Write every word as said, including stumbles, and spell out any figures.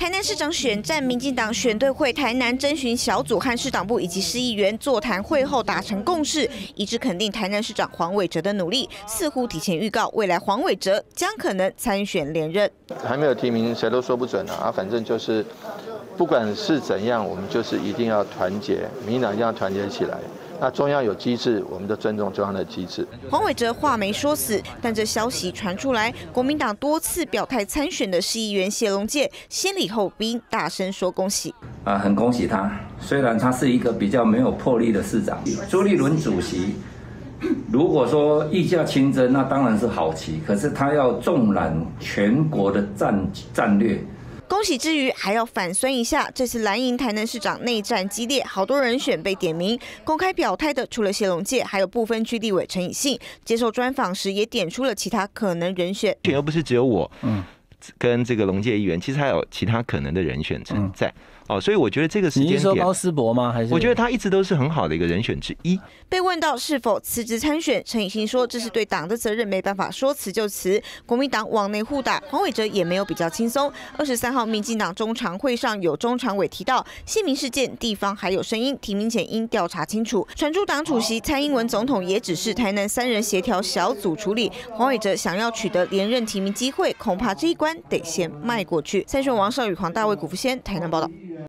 台南市长选战，民进党选对会台南征询小组和市党部以及市议员座谈会后达成共识，一致肯定台南市长黄伟哲的努力，似乎提前预告未来黄伟哲将可能参选连任。 还没有提名，谁都说不准啊！反正就是不管是怎样，我们就是一定要团结，民进党一定要团结起来。 那中央有机制，我们就尊重中央的机制。 黄伟哲话没说死，但这消息传出来，国民党多次表态参选的市议员谢龙介先礼后兵，大声说恭喜。 啊，很恭喜他。虽然他是一个比较没有魄力的市长，朱立伦主席如果说议价亲征，那当然是好棋。可是他要纵览全国的战战略。 恭喜之余，还要反酸一下。这次蓝营台南市长内战激烈，好多人选被点名。公开表态的除了谢龙介，还有不分区立委陈以信。接受专访时也点出了其他可能人选。 选又不是只有我，嗯，跟这个龙介议员，其实还有其他可能的人选存在。嗯 哦，所以我觉得这个时间点， 你是说高思博吗？还是我觉得他一直都是很好的一个人选之一。 被问到是否辞职参选，陈以信说这是对党的责任，没办法说辞就辞。国民党往内互打，黄伟哲也没有比较轻松。二十三号，民进党中常会上有中常委提到姓名事件，地方还有声音，提名前应调查清楚。传出党主席蔡英文总统也指示台南三人协调小组处理。黄伟哲想要取得连任提名机会，恐怕这一关得先迈过去。三选王少宇、黄大卫、古福先台南报道。